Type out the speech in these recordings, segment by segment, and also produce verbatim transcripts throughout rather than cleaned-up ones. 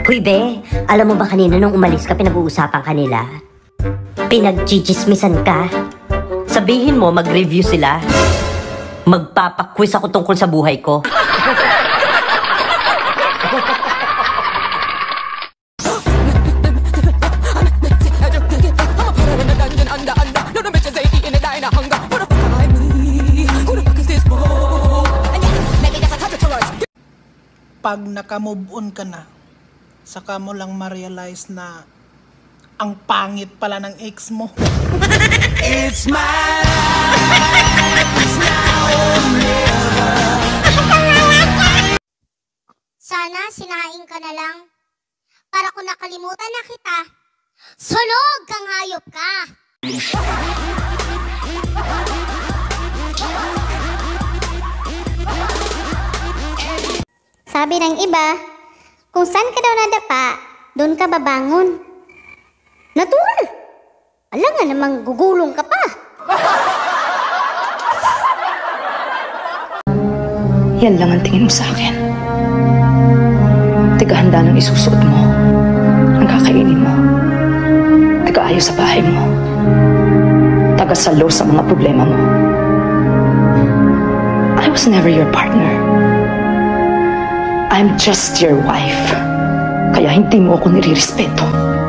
Huy be, alam mo ba kanina nung umalis ka pinag-uusapan kanila? Pinag-chichismisan ka? Sabihin mo mag-review sila. Magpapaquiz ako tungkol sa buhay ko. Pag naka-move on ka na, saka mo lang ma-realize na ang pangit pala ng ex mo. It's my life, it's now or never. Sana sinaing ka na lang para kung nakalimutan na kita, sunog kang hayop ka. Sabi ng iba, kung saan ka daw nadapa, doon ka babangon. Natural! Alam nga namang gugulong ka pa. Yan lang ang tingin mo sa akin. Tiga-handa ng isusuot mo, ang kakainin mo, tiga-ayos sa bahay mo, taga-salo sa mga problema mo. I was never your partner. I'm just your wife. Kaya hindi mo ako nirirespeto.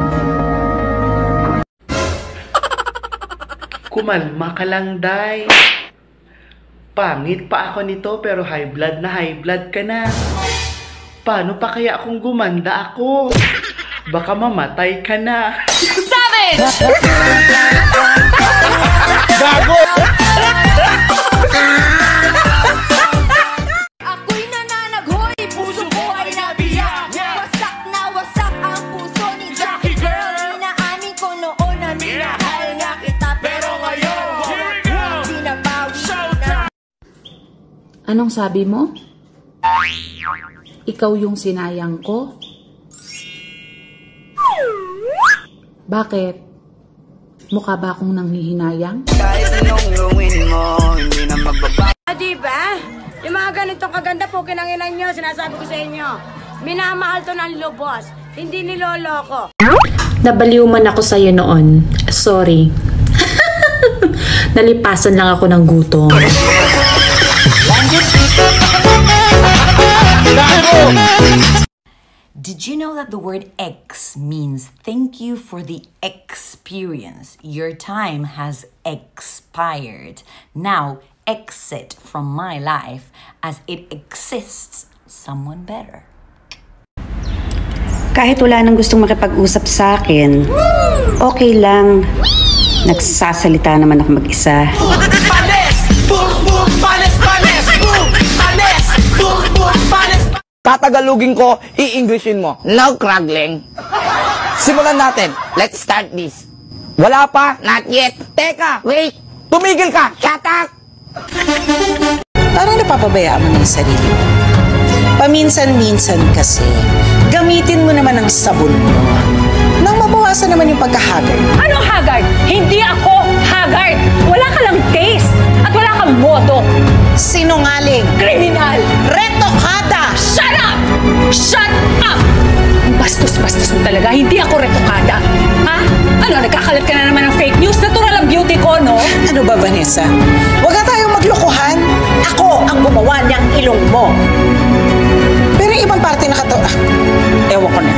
Kumalma ka lang, Day. Pangit pa ako nito pero high blood na high blood ka na. Paano pa kaya kung gumanda ako? Baka mamatay ka na. Savage! Gago! Ako'y nananaghoy, pusong buhay na biyak. Wasak na wasak ang puso ni Jackie Girl. Inaamin ko noon na minahal nga kita, pero ngayon binabawi na. Anong sabi mo? Ikaw yung sinayang ko? Bakit? Mukha ba akong nanghihinayang? Kahit anong gawin mo, hindi na magbaba. Ah, diba? Yung mga ganitong kaganda po, kinanginan nyo, sinasabi ko sa inyo. Minamahal to ng lubos, hindi niloloko. Nabaliw man ako sa'yo noon. Sorry. Nalipasan lang ako ng gutom. Did you know that the word X means thank you for the experience? Your time has expired. Now, exit from my life as it exists someone better. Kahit wala nang gustong makipag-usap sa akin, okay lang. Nagsasalita naman ako mag-isa. Panes! Boom, boom, panes, panes! Boom! Panes! Boom, boom, panes! Tatagalugin ko, i-Englishin mo. No craggling. Simulan natin. Let's start this. Wala pa? Not yet. Teka, wait. Tumigil ka. Shut up! Parang napapabayaan mo ng sarili mo. Paminsan-minsan kasi, gamitin mo naman ang sabon mo. Nang mabawasan naman yung pagka-haggard. Anong haggard? Hindi ako haggard! Wala ka lang taste at wala kang boto. Sinungaling. Kriminal. Retokada. Shut up! Shut up! Bastos-bastos mo talaga. Hindi ako retokada. Ha? Ano, nagkakalat ka na naman ng fake news? Natural ang beauty ko, no? Ano ba, Vanessa? Huwag na tayong maglokohan. Ako ang gumawa niyang ilong mo. Pero yung ibang parte na kato... Ah, ewan ko na.